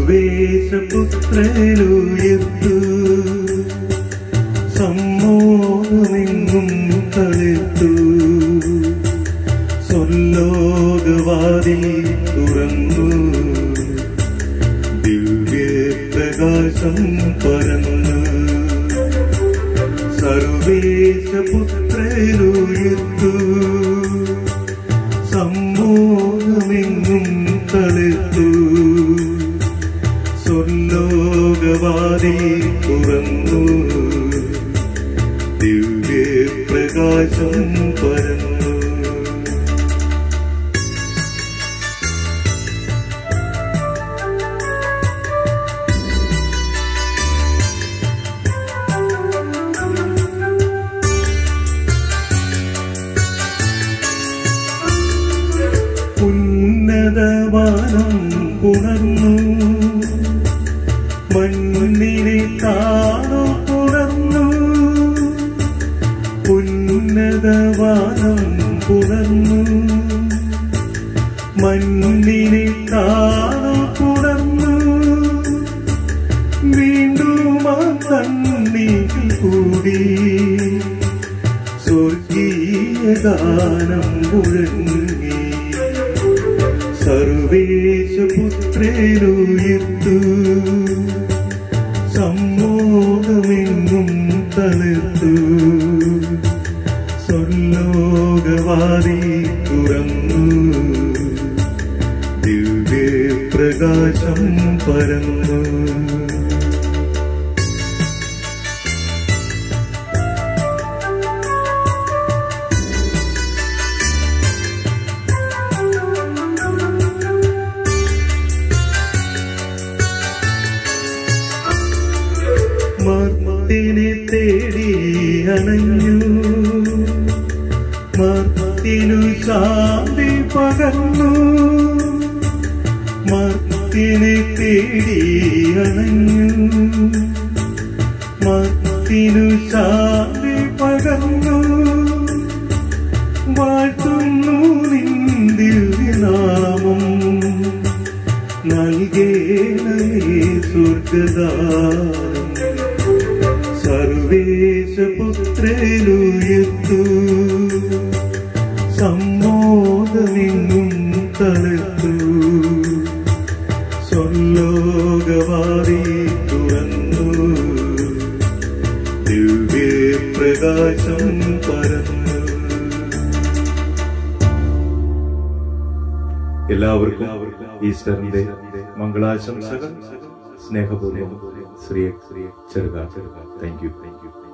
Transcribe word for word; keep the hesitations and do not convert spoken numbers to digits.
സർവേശ പുത്രനുയർത്തു സമ്മോഹമെങ്ങും തളിർത്തു സ്വർലോകവാതിൽ തുറന്നു ദിവ്യപ്രകാശം പരന്നു സർവേശ പുത്രനുയർത്തു സമ്മോഹമെങ്ങും തളിർത്തു സ്വർലോകവാതിൽ തുറന്നു ദിവ്യപ്രകാശം പരന്നു ഉന്നതവാനം പുണർന്നു മണ്ണിനെ താണു പുണർന്നു ഉന്നതവാനം പുണർന്നു മണ്ണിനെ താണു പുണർന്നു വീണ്ടും ആ കണ്ണീരിൽ കൂടി സ്വർഗീയ ഗാനം മുഴങ്ങി സർവേശ പുത്രനുയർത്തു സമ്മോഹമെങ്ങും തളിർത്തു സ്വർലോകവാതിൽ തുറന്നു ദിവ്യപ്രകാശം പരന്നു മർത്തിനെ തേടി അണഞ്ഞു മർത്തിനു ശാന്തി പകർന്നു മർത്തിനെ തേടി അണഞ്ഞു മർത്തിനു ശാന്തി പകർന്നു വാഴ്ത്തുന്നു നിൻ ദിവ്യനാമം നൽകേണമേ സ്വർഗദാനം സർവേശ പുത്രനുയർത്തു സമ്മോഹമെങ്ങും തളിർത്തു സ്വർലോകവാതിൽ തുറന്നു ദിവ്യപ്രകാശം പരന്നു. എല്ലാവർക്കും ഈസ്റ്ററിന്റെ മംഗളാശംസകൾ സ്നേഹപൂർവ്വം ശ്രീ ചെറുകാട്. Thank you.